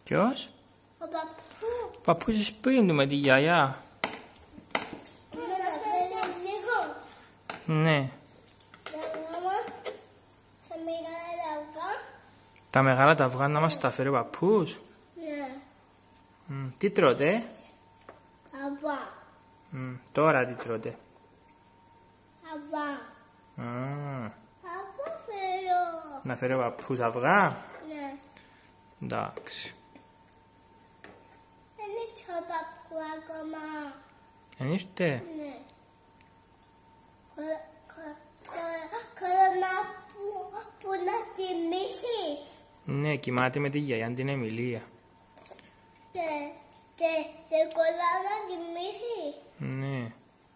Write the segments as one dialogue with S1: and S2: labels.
S1: Ποιος?
S2: Ο παππού.
S1: Ο παππούς σπίτι του με τη γιαγιά. Ναι. Τα μεγάλα τα αυγά να μας τα φέρει ο παππούς.
S2: Ναι.
S1: Τι τρώτε?
S2: Αβά.
S1: Τώρα τι τρώτε?
S2: Αβά. Αβά φέρω.
S1: Να φέρει ο παππούς αυγά?
S2: Ναι.
S1: Εντάξει.
S2: Δεν ήρθε ο παππού ακόμα.
S1: Δεν ήρθε?
S2: Ναι. Κορώνα που να κοιμήσει.
S1: Ναι, κοιμάται με τη γιαγιά την Εμιλία.
S2: Και κορώνα να κοιμήσει.
S1: Ναι.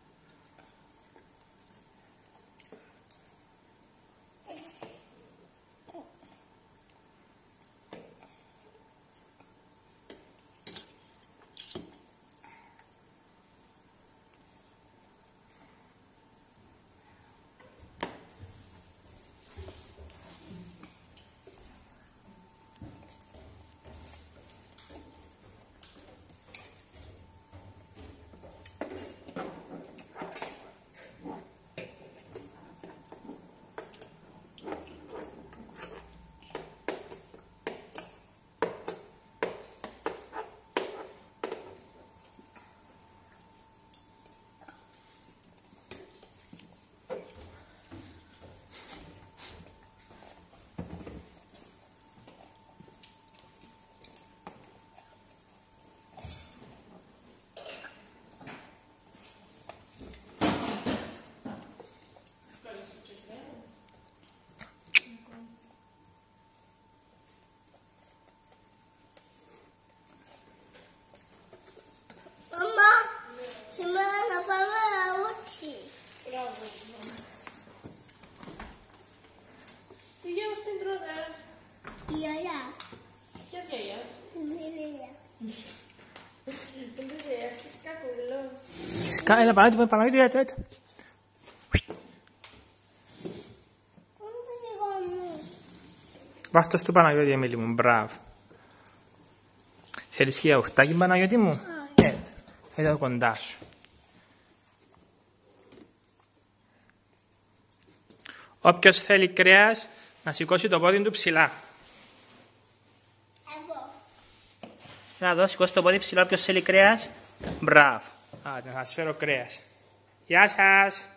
S2: Τι γιος την τρώτε? Η γιαγιά.
S3: Ποιας γιαγιάς?
S2: Η Μιλία.
S3: Δεν της γιαγιάς της Κακουλός.
S1: Έλα Παναγιώτη, έτσι.
S2: Πού είναι το δικό μου?
S1: Βάσ' το στο Παναγιώτη, Εμίλη μου, μπράβο. Θέλεις και γιαουρτάκι, Παναγιώτη μου? Εδώ κοντά σου. Όποιος θέλει κρέας, να σηκώσει το πόδι του ψηλά.
S2: Εγώ.
S1: Να δω, σηκώσει το πόδι ψηλά, όποιος θέλει κρέας. Μπράβο. Άντε, να σας φέρω κρέας. Γεια σας.